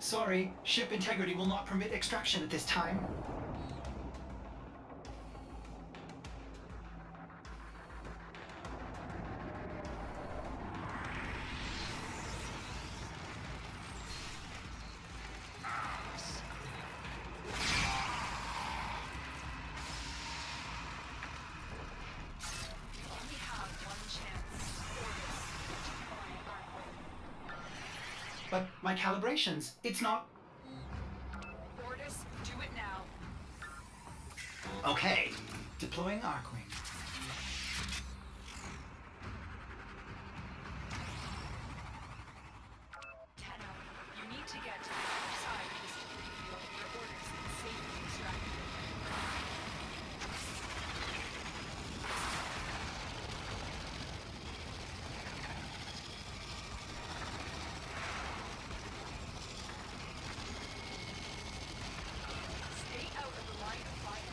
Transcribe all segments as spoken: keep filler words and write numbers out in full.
Sorry, ship integrity will not permit extraction at this time. But my calibrations, it's not... Ordis, do it now. Okay, deploying Arcwing. Tenno, you need to get to the other side of the security field where Ordis can safely extract it. Stay out of the line of fire.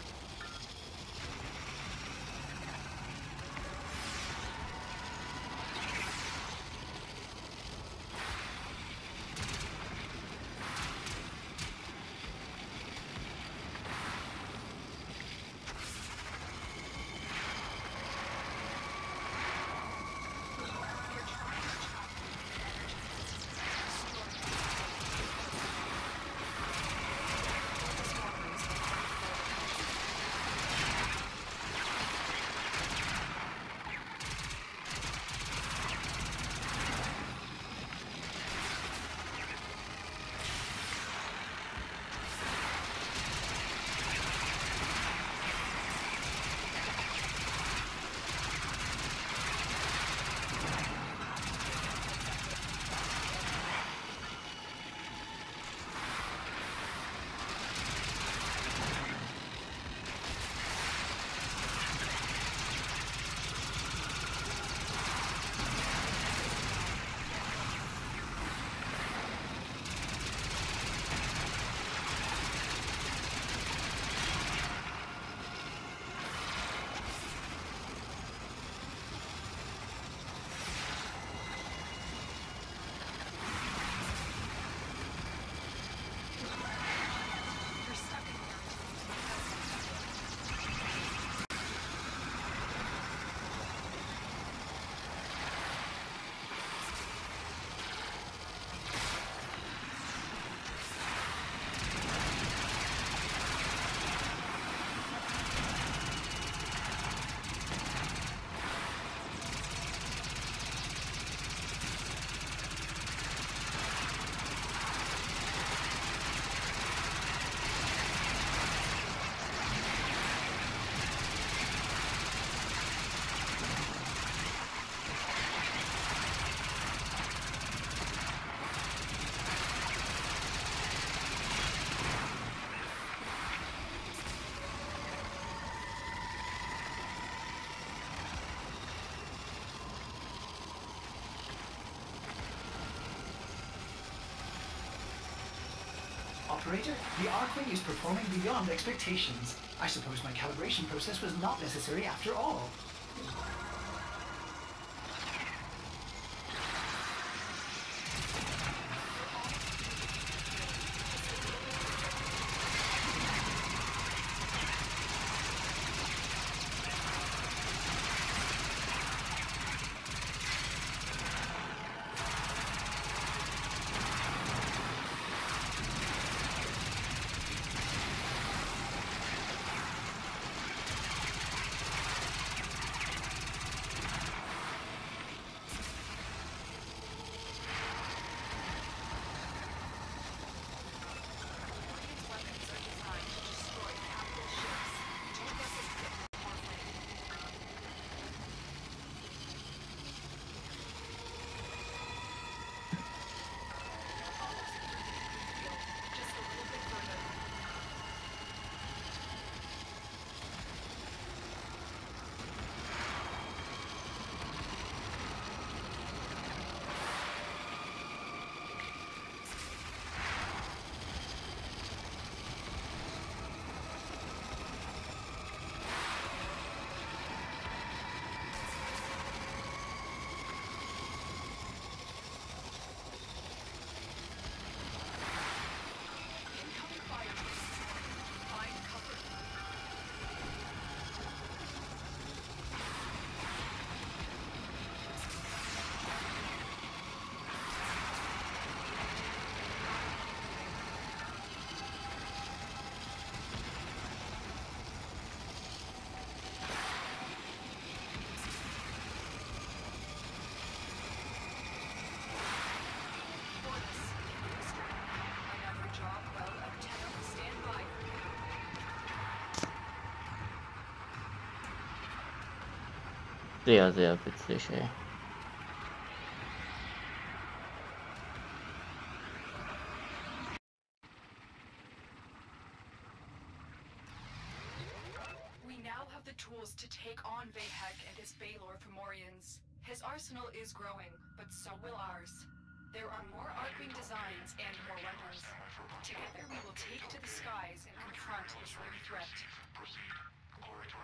You're stuck in there until you take out some. Operator, the Arcwing is performing beyond expectations. I suppose my calibration process was not necessary after all. 对呀对呀，必须。 We now have the tools to take on Vahek and his Baelor Fomorians. His arsenal is growing, but so will ours. There are more Archwing designs and more weapons. Together we will take to the skies and confront this new threat.